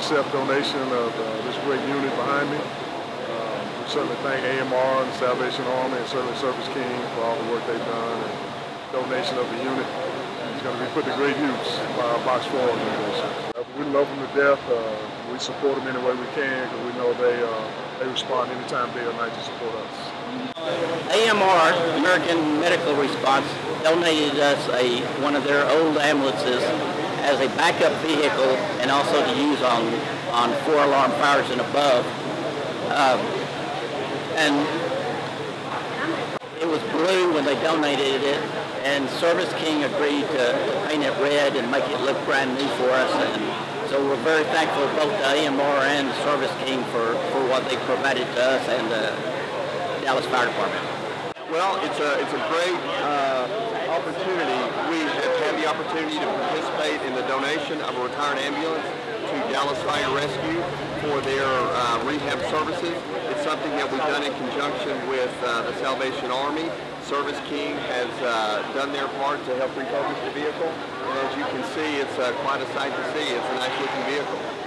accept donation of this great unit behind me. We certainly thank AMR and the Salvation Army and certainly Service King for all the work they've done and donation of the unit. It's going to be put to great use by our Box 4 organization. We love them to death. We support them any way we can because we know they respond anytime day or night to support us. AMR, American Medical Response, donated us one of their old ambulances as a backup vehicle and also to use on 4-alarm fires and above. And it was blue when they donated it, and Service King agreed to paint it red and make it look brand new for us. And so we're very thankful both to AMR and Service King for what they provided to us and the Dallas Fire Department. Well, it's a great opportunity. We have had the opportunity to participate in the donation of a retired ambulance to Dallas Fire Rescue for their rehab services. It's something that we've done in conjunction with the Salvation Army. Service King has done their part to help refurbish the vehicle, and as you can see, it's quite a sight to see. It's a nice looking vehicle.